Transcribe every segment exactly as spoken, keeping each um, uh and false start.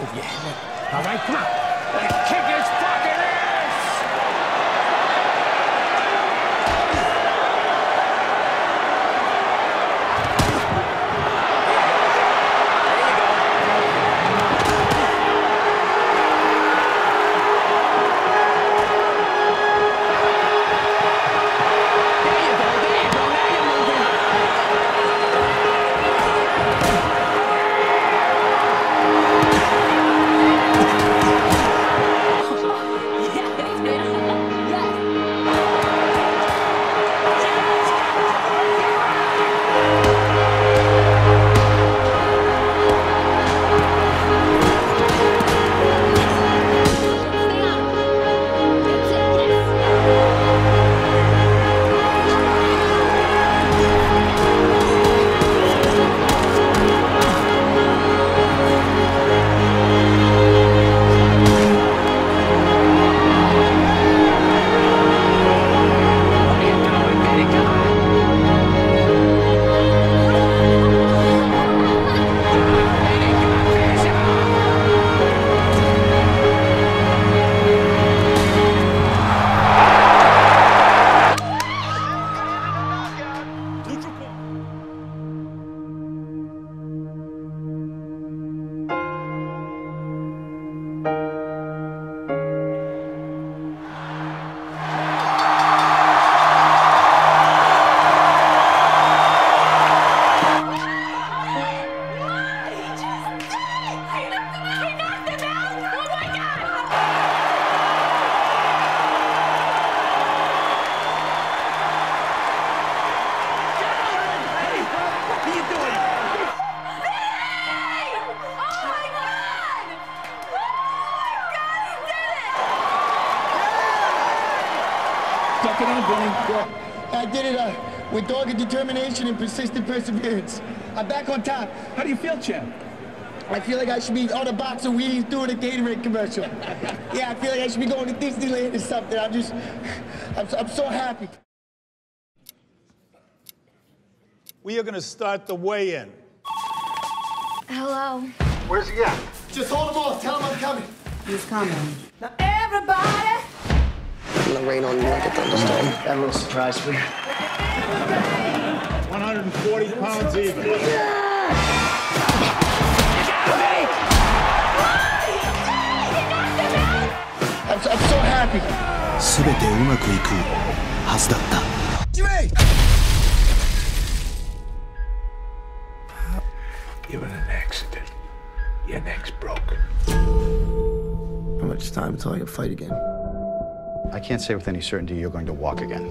Yeah. All right, come on. Let's kick his fucking ass! I did it uh, with dogged determination and persistent perseverance. I'm back on top. How do you feel, champ? I feel like I should be on a box of Wheaties doing a Gatorade commercial. Yeah, I feel like I should be going to Disneyland or something. I'm just, I'm, I'm so happy. We are going to start the weigh-in. Hello. Where's he at? Just hold him off. Tell him I'm coming. He's coming. Now everybody. I'm gonna rain on you like a thunderstorm. Got a little surprise for you. one hundred forty pounds even. I'm, I'm so happy. すべてうまくいくはずだった。 You were in an accident. Your neck's broke. How much time until I can fight again? I can't say with any certainty you're going to walk again.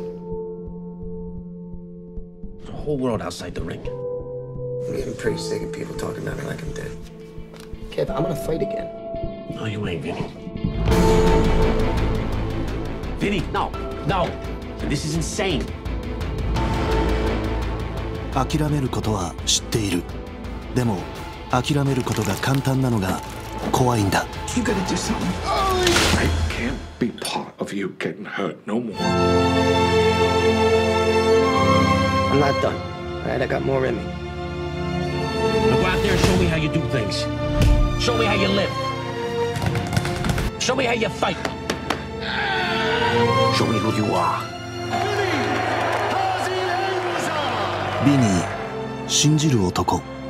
There's a whole world outside the ring. I'm getting pretty sick of people talking about me like I'm dead. Kev, I'm gonna fight again. No, you ain't, Vinny. Vinny, no, no. This is insane. 諦めることは知っている。でも諦めることが簡単なのが怖いんだ。 You gotta do something. I can't be part of you getting hurt no more. I'm not done. All right, I got more in me. Now go out there and show me how you do things. Show me how you live. Show me how you fight. Show me who you are. ビニー、信じる男。